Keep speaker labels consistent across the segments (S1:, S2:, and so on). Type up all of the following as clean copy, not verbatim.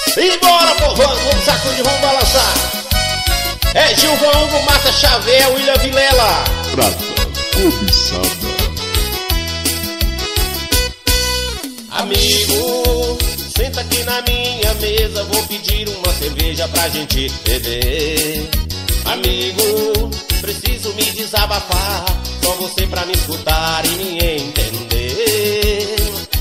S1: E bora, povão, vamos sacudir, vamos balançar. É Gilvão, Hugo, Mata Xavier, William Vilela.
S2: Prata cobiçada.
S1: Amigo, senta aqui na minha mesa, vou pedir uma cerveja pra gente beber. Amigo, preciso me desabafar, só você pra me escutar e me entender.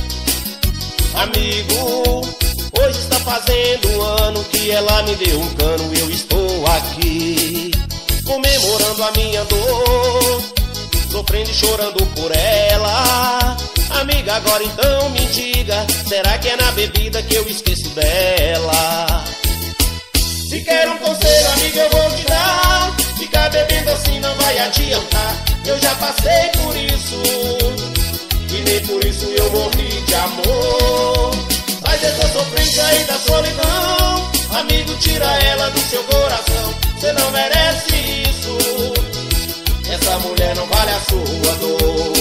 S1: Amigo, hoje está fazendo um ano que ela me deu um cano e eu estou aqui comemorando a minha dor, sofrendo e chorando por ela. Amiga, agora então me diga, será que é na bebida que eu esqueço dela? Se quer um conselho, amiga, eu vou te dar. Ficar bebendo assim não vai adiantar. Eu já passei por isso e nem por isso eu morri de amor. Sai dessa sofrência aí da solidão, amigo, tira ela do seu coração. Você não merece isso, essa mulher não vale a sua dor.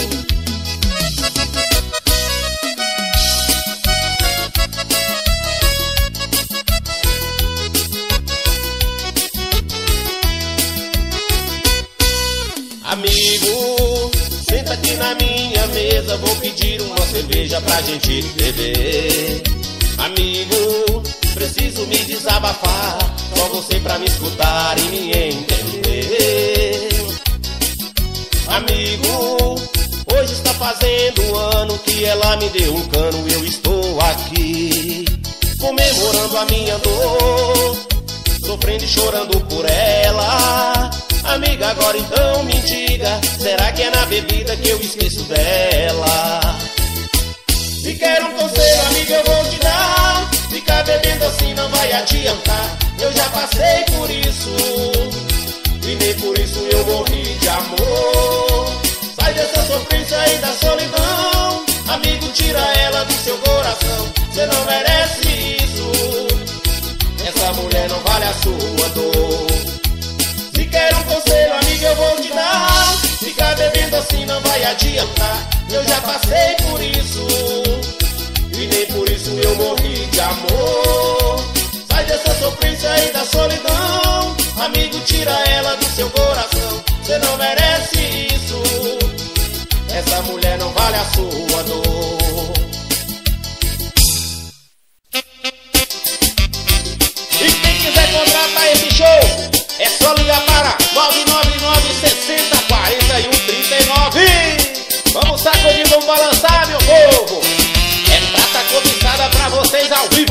S1: Amigo, senta aqui na minha mesa, vou pedir uma cerveja pra gente beber. Amigo, preciso me desabafar, só você pra me escutar e me entender. Amigo, hoje está fazendo um ano que ela me deu um cano e eu estou aqui comemorando a minha dor, sofrendo e chorando por ela. Amiga, agora então me diga, será que é na bebida que eu esqueço dela? Se quer um conselho, amiga, eu vou te dar. Ficar bebendo assim não vai adiantar. Eu já passei por isso e nem por isso eu morri de amor. Sai dessa sofrência aí da solidão, amigo, tira ela do seu coração. Você não merece isso, essa mulher não vale a sua dor. Se quer um conselho, amiga, eu vou te dar. Ficar bebendo assim não vai adiantar. Eu já passei por isso e nem por isso eu morri de amor. Sai dessa sofrência aí da solidão, amigo, tira ela do seu coração. Você não merece isso, essa mulher não vale a sua dor. E quem quiser contratar esse show, é só ligar para 999 60 41 39. Vamos sacudir, vamos balançar, meu povo. É prata cobiçada pra vocês ao vivo.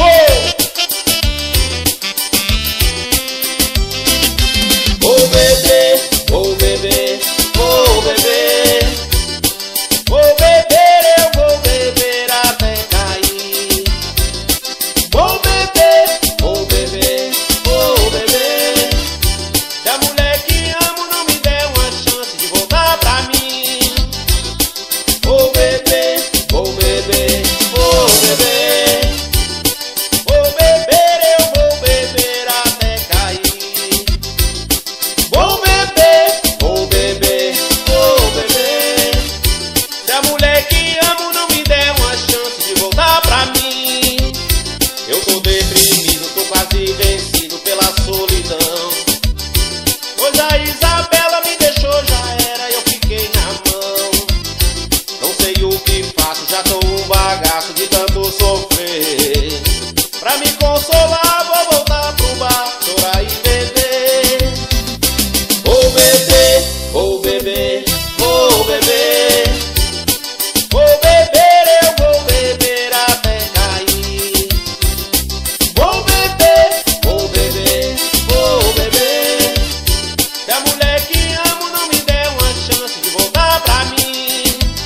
S1: Vou beber, vou beber, vou beber. Vou beber, eu vou beber até cair. Vou beber, vou beber, vou beber. Se a mulher que amo não me der uma chance de voltar pra mim. Vou beber, vou beber, vou beber. Vou beber, eu vou beber até cair. Vou beber, vou beber, vou beber. Se a mulher que amo não me der uma chance de voltar pra mim. Eu tô deprimido, tô quase vencido pela solidão. Pois a Isabela me deixou, já era, eu fiquei na mão. Não sei o que faço, já tô um bagaço de tanto sofrer. Pra me consolar vou voltar pro bar, chorar e beber. Vou beber, vou beber, vou beber. Vou beber, eu vou beber até cair. Vou beber, vou beber, vou beber. Se a mulher que amo não me der uma chance de voltar pra mim.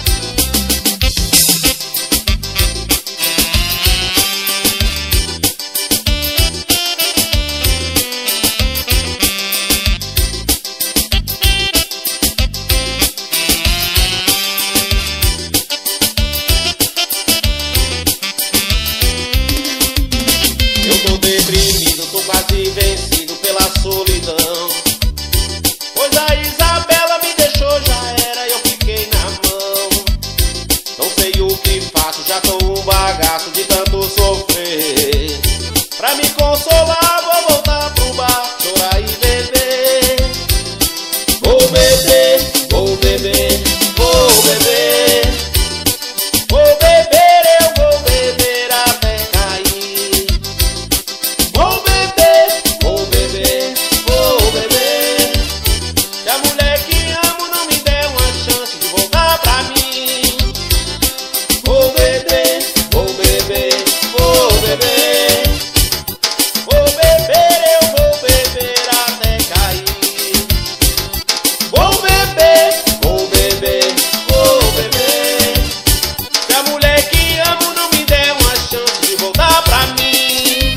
S1: Eu tô deprimido, tô quase vencido pela solidão. Pois a Isabela me deixou, já era, eu fiquei na mão. Não sei o que faço, já tô um bagaço de tanto sofrer. Pra me consolar, vou voltar pro bar, chorar e beber. Vou beber, vou beber, vou beber. Vou beber, eu vou beber até cair. Vou beber, vou beber, vou beber. Se a mulher que amo não me der uma chance de voltar pra mim. Vou beber, vou beber, vou beber. Vou beber, eu vou beber até cair. Vou beber, vou beber, vou beber. Se a mulher que amo não me der uma chance de voltar pra mim.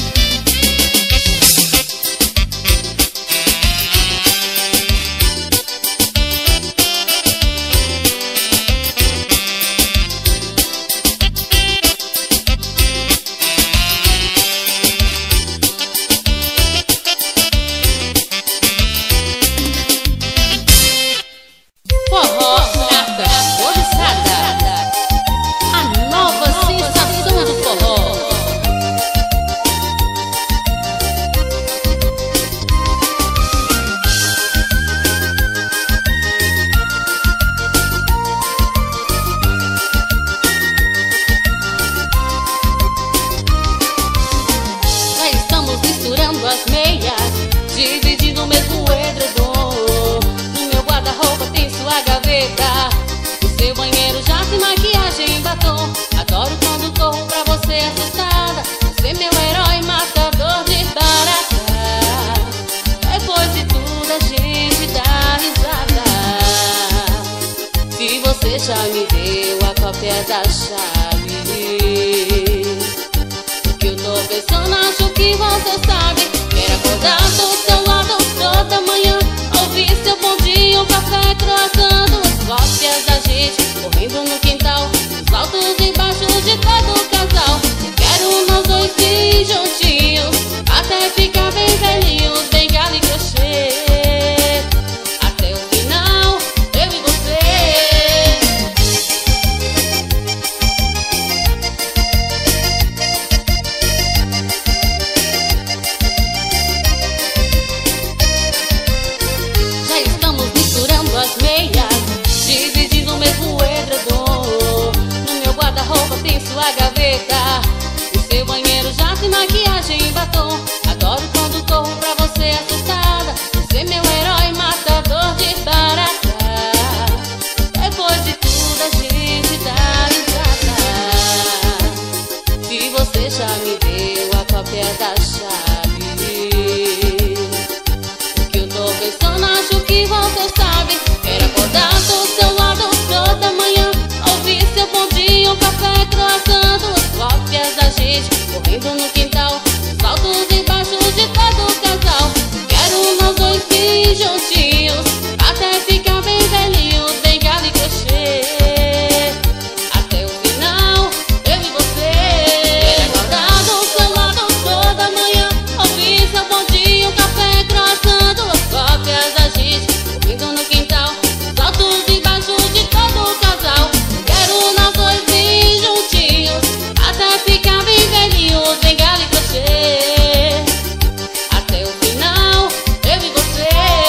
S3: Forró, nada, cobiçada. A nova sensação do forró. Já estamos misturando as meias, dividindo o mesmo edredom. No meu guarda-roupa tem sua gaveta, o seu banheiro já tem maquiagem e batom. Adoro quando corro pra você assustada, você é meu herói matador de barata. Depois de tudo a gente dá risada. Se você já me deu a cópia da chave, o que eu tô pensando acho que você sabe. Quero acordar do seu lado toda manhã, ouvir seu bom dia, um café croissant, as cópias da gente correndo no quintal, os altos e baixos de todo o casal. Eu quero nós dois bem juntinhos, até ficar bem velhinhos, bengala e crochê. Até o final, eu e você. Já estamos misturando as meias, dividindo o mesmo edredom. No meu guarda-roupa tem sua gaveta, o seu banheiro já tem maquiagem e batom. Adoro quando corro pra você assustada, você é meu herói matador de barata. Depois de tudo a gente dá risada. Se você já me deu a cópia da chave, o que eu tô pensando acho que você sabe. Quero acordar do seu lado toda manhã, ouvir seu bom dia, um café croissant, as cópias da gente correndo no quintal, os altos e baixos de todo o casal. Quero nós dois bem juntinhos, até ficar bem velhinhos, bengala e crochê. Até o final, eu e você. Quero acordar do seu lado toda manhã, ouvir seu bom dia, um café croissant, as cópias da gente correndo no quintal, os altos e baixos de todo o casal. Quero nós dois bem juntinhos, até ficar bem velhinhos, bengala e crochê. Até o final, eu e você.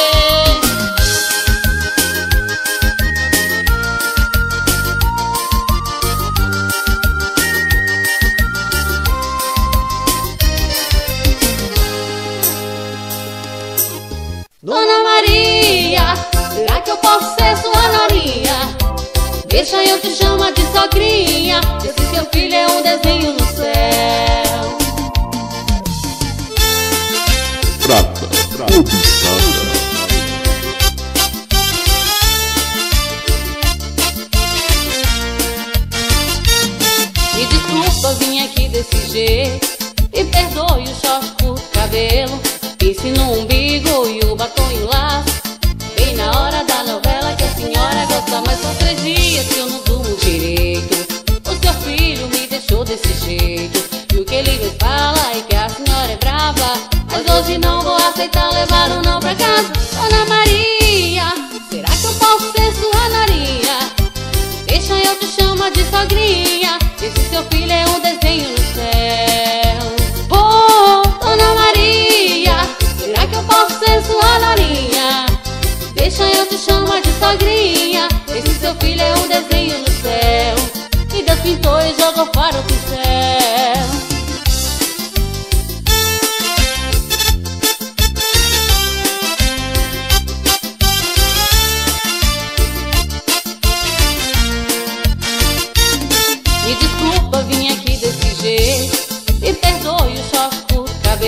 S3: Dona Maria, será que eu posso ser sua norinha? Deixa eu te chamar de sogrinha, esse seu filho é um desenho no céu.
S2: Prata, cobiçada.
S3: Me desculpa, vim aqui desse jeito, me perdoe o short curto cabelo, pince no umbigo e o batom e o laço. Bem na hora da novela que a senhora gosta, mas são 3 dias que eu não durmo direito. O seu filho me deixou desse jeito, e o que ele me fala é que a senhora é brava. Mas hoje não vou aceitar levar o não pra casa. Dona Maria, será que eu posso ser sua norinha? Deixa eu te chamar de sogrinha, esse seu filho é um desenho no céu. Oh, Dona Maria,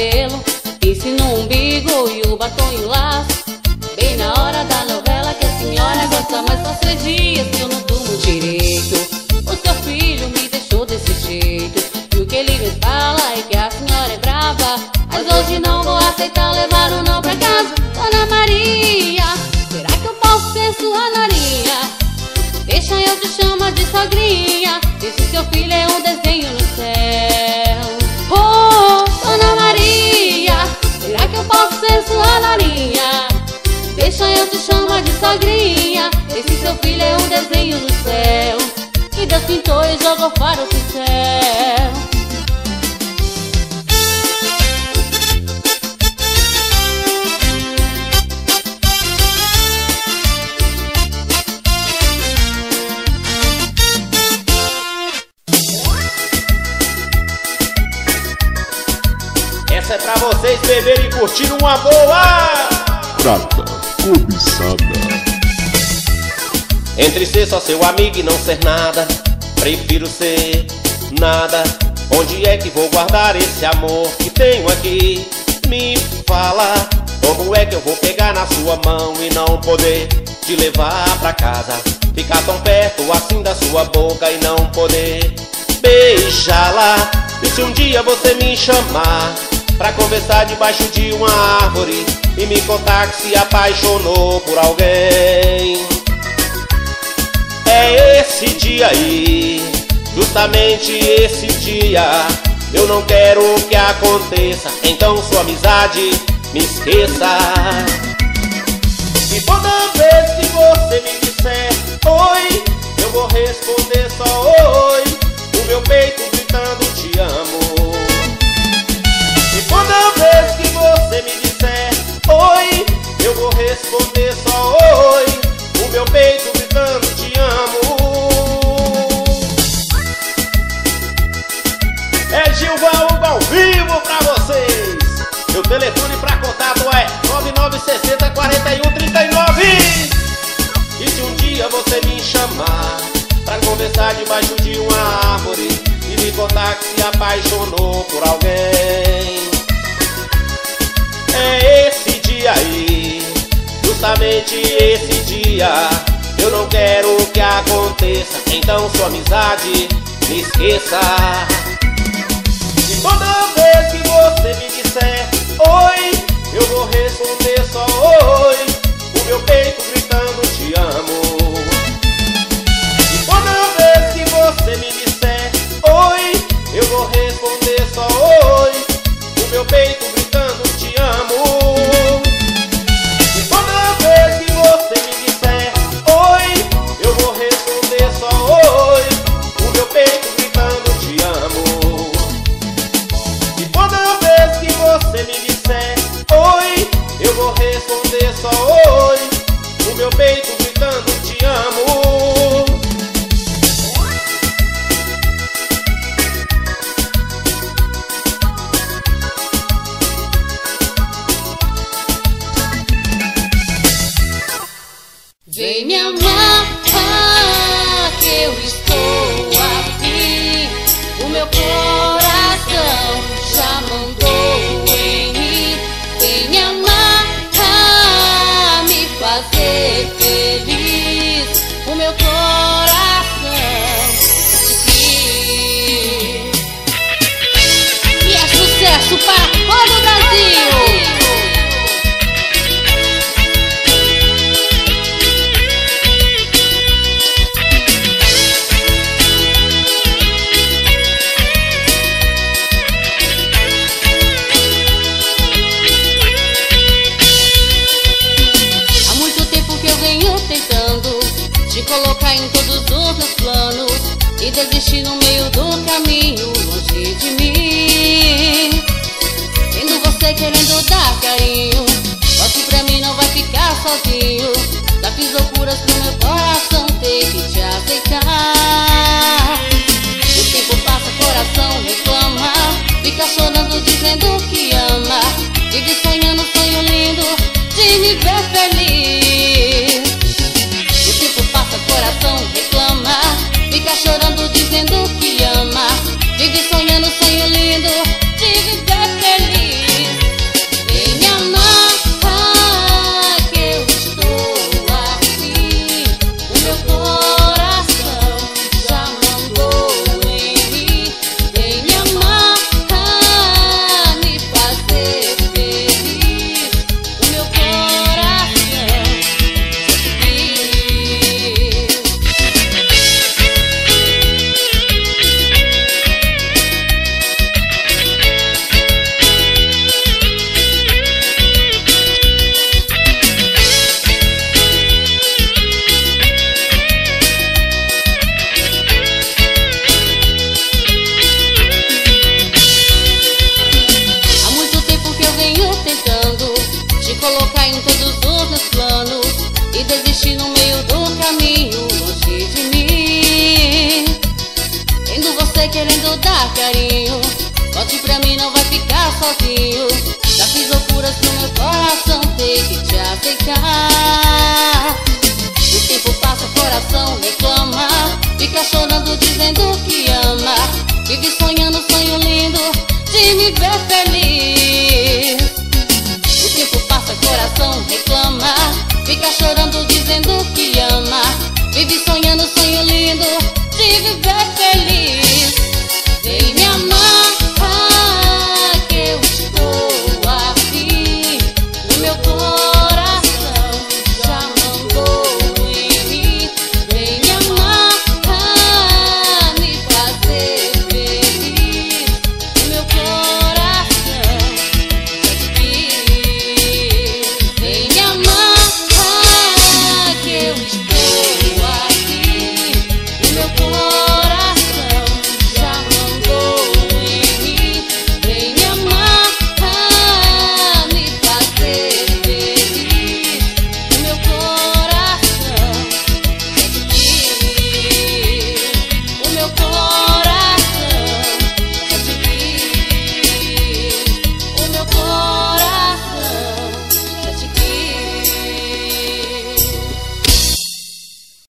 S3: cabelo, pince no umbigo e o batom em laço. Bem na hora da novela que a senhora gosta, mas faz 3 dias que eu não durmo direito. O seu filho me deixou desse jeito, e o que ele me fala é que a senhora é brava. Mas hoje não vou aceitar levar um não pra casa. Dona Maria, será que eu posso ser sua norinha? Deixa eu te chamar de sogrinha. Esse seu filho é um desenho no céu. Oh, Dona Maria, será que eu posso ser sua norinha? Deixa eu te chamar de sogrinha. Esse seu filho é um desenho no céu, que Deus pintou e jogou para o céu.
S1: Essa é pra vocês beberem e curtir uma boa.
S2: Prata cobiçada.
S1: Entre ser só seu amigo e não ser nada, prefiro ser nada. Onde é que vou guardar esse amor que tenho aqui? Me fala, como é que eu vou pegar na sua mão e não poder te levar pra casa? Ficar tão perto assim da sua boca e não poder beijá-la. E se um dia você me chamar pra conversar debaixo de uma árvore e me contar que se apaixonou por alguém, é esse dia aí, justamente esse dia. Eu não quero que aconteça, então sua amizade me esqueça. E toda vez que você me disser oi, eu vou responder só oi, o meu peito gritando te amo. E toda vez que você me disser oi, eu vou responder só oi, o meu peito gritando te amo. É Gilvan Hugo ao vivo pra vocês. Meu telefone pra contato é 9960 4139. E se um dia você me chamar pra conversar debaixo de uma árvore e me contar que se apaixonou por alguém, é esse dia aí, justamente esse dia. Eu não quero que aconteça, então sua amizade me esqueça. E toda vez que você me disser oi, eu vou responder só oi, o meu peito gritando te amo. E toda vez que você me disser oi, eu vou responder só oi, o meu peito gritando te amo. E toda vez que você me disser oi, eu vou responder só oi, o meu peito gritando te amo. E toda vez que você me disser oi, eu vou responder só oi, o meu peito gritando te amo.
S3: Vem me amar, que eu estou aqui. O meu coração já mandou em mim. Vem me amar, me fazer feliz. O meu coração diz. E é sucesso para todo o Brasil. Colocar em todos os meus planos e desistir no meio do caminho, longe de mim. Tendo você querendo dar carinho, só que pra mim não vai ficar sozinho. Já fiz loucuras pro meu coração ter que te aceitar. O tempo passa, coração reclama, fica chorando dizendo que ama. Vive sonhando um sonho lindo de me ver feliz. O tempo passa, coração reclama, fica chorando dizendo que ama. Vive todos os meus planos e desistir no meio do caminho, longe de mim. Tendo você querendo dar carinho, volte pra mim, não vai ficar sozinho. Já fiz loucuras pro meu coração ter que te aceitar. O tempo passa, o coração reclama, fica chorando dizendo que ama. Vive sonhando um sonho lindo de me ver feliz.